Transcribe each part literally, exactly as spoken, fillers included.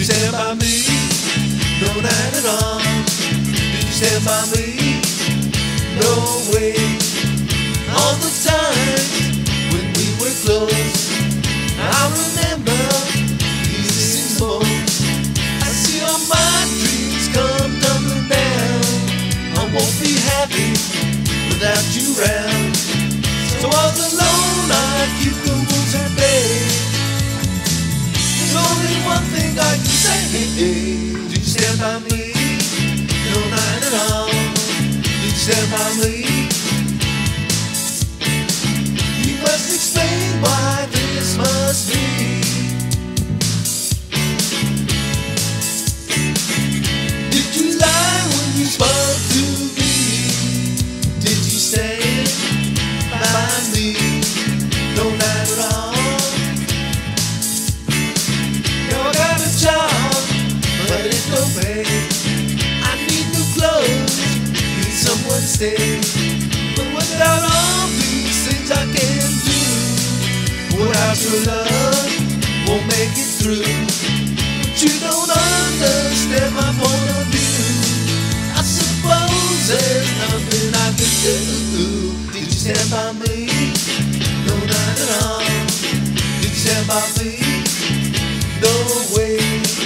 stand by me? No, not at all. Did you stand by me? No way. All the times when we were close, I remember these most. I see all my dreams come tumbling down. I won't be happy without you round. So all alone I keep the wolves at bay. There's only one thing I can say. Did you stand by me? No, not at all. Did you stand by me? You must explain why this must be. Did you lie when you spoke to me? Did you stand by me? No, not at all. Now I got a job, but it's no pay. I need new clothes, need someone to stay. But without all these things I can do, without your love, won't make it through. But you don't understand my point of view. I suppose there's nothing I can do. Did you stand by me? No, not at all. Did you stand by me? No way.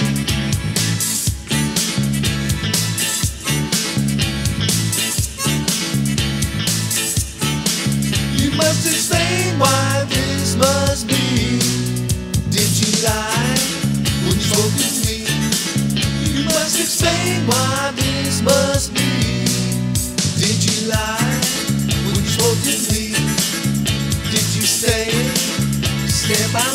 You must explain why this must be. Did you lie when you spoke to me? You must explain why this must be. Did you lie when you spoke to me? Did you stay, stand by